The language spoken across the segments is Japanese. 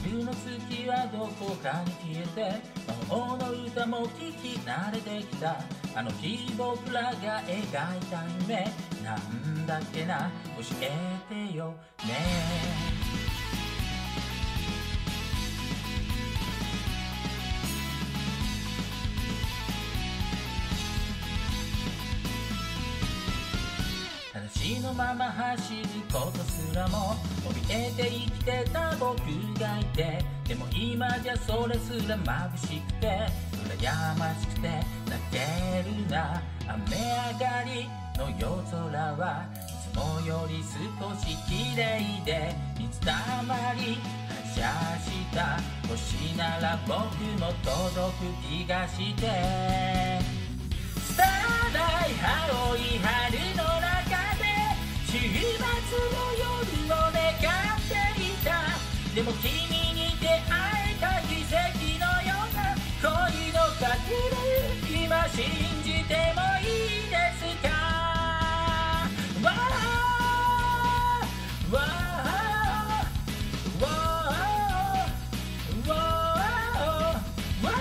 夜の月はどこかに消えて、魔法の歌も聞き慣れてきた。あの日僕らが描いた夢なんだっけな、教えてよね。裸足のまま走ることすらも怯えて生きてた僕がいて、でも今じゃそれすら眩しくて羨ましくて泣けるな。雨上がりの夜空はいつもより少し綺麗で、水たまり反射した星なら僕も届く気がして、スターライ青い春の中で週末の夜を願っていた。でも君に出会えた奇跡のような恋のかけら、今信じてもいいですか。わあわあわあわあわ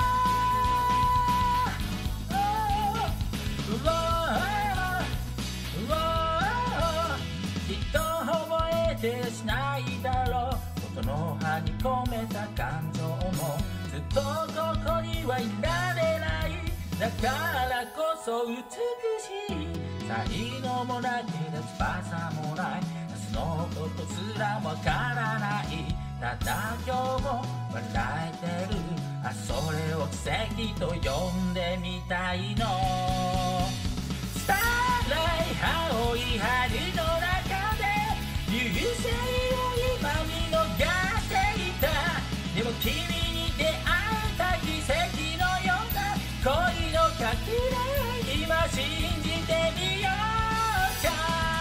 あ、きっと覚えてしないだろう。音の葉に込めた感情もずっとここにはいられない。だからこそ美しい。才能もなければ翼もない。明日のことすらわからない。ただ今日も笑えてる。あ、それを奇跡と呼んでみたいの。スターライ青い春の中で流星を今見逃していた。でも君に出会えた奇跡のような恋のかけら、今信じてみようか。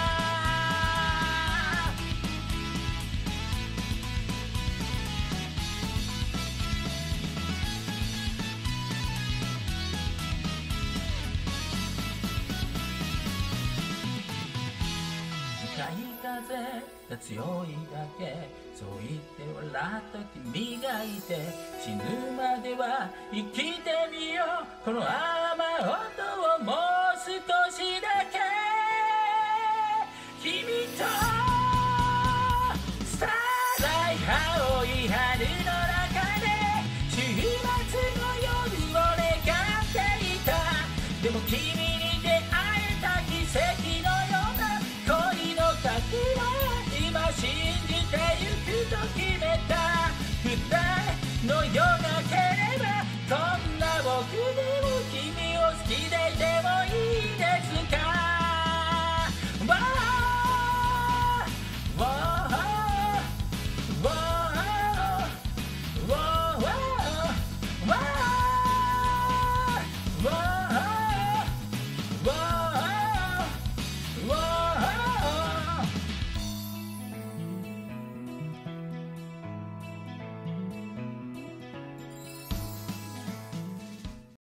向かい風が強いだけ、そう言って笑った君がいて、死ぬまでは生きてみよう。この雨音をもう少しだけ君と